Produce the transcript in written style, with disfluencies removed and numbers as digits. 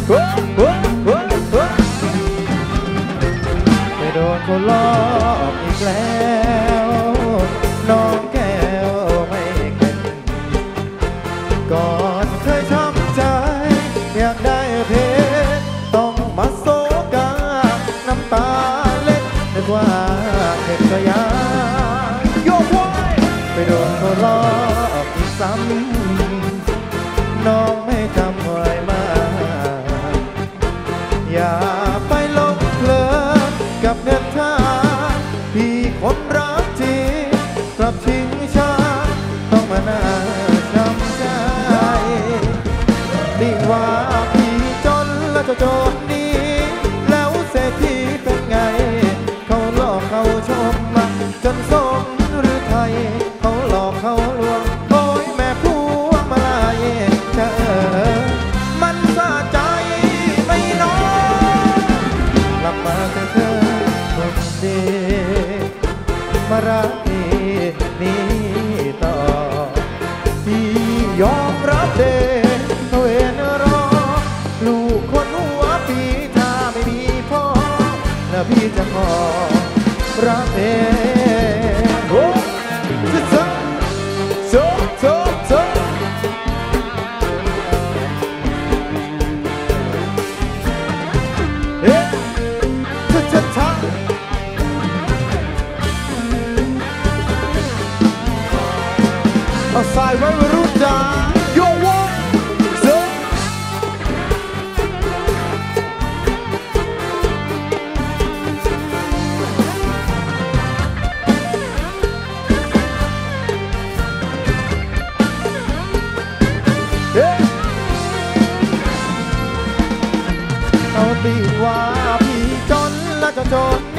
ไปโดนคนหลอกอีกแล้วน้องแก้วไม่เก่งก่อนเคยช้ำใจอยากได้เพชรต้องมาโศกาน้ำตาเล็ดนึกว่าเห็นสยามโยกไว้ไปโดนคนหลอกอีกซ้ำน้องไม่จำไว้มาอย่าไปหลงเพลินกับเงินทางพี่คนรักจริงกลับทิ้งฉันต้องมาน่าช้ำใจดีว่าพี่จนแล้วจะจนดีแล้วเศรษฐีเป็นไงเขาหลอกเขาชมมาจนสมหรือไทยเขาหลอกเขาลวงโอ้ยแม่พวงมาลัยจะมันสะใจไม่น้อยกลับมาเธอคนดีมารักพี่นี้ต่อพี่ยอมรับเดชเวนรอลูกคนหัวปีถ้าไม่มีพ่อแล้วพี่จะขอรักเองโอ้โซโซโซโซเอ๊ะช้าเอาสายไว้ไม่รู้จักโยโว่โซเอาตีว่าพี่จนและจะจน